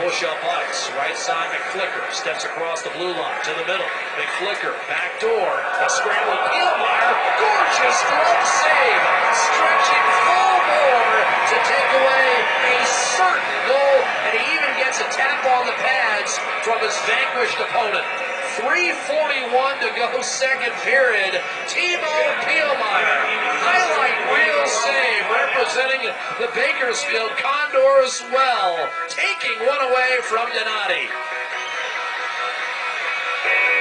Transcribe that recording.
push-up ice. Right side, McFlicker steps across the blue line to the middle. McFlicker, back door, a scramble. Pielmeyer, gorgeous glove save, stretching full bore to take away a certain goal, and he even gets a tap on the pads from his vanquished opponent. 3:41 to go, second period. Timo Pielmeyer, highlight reel save, representing the Bakersfield Condors well, taking one away from Donati.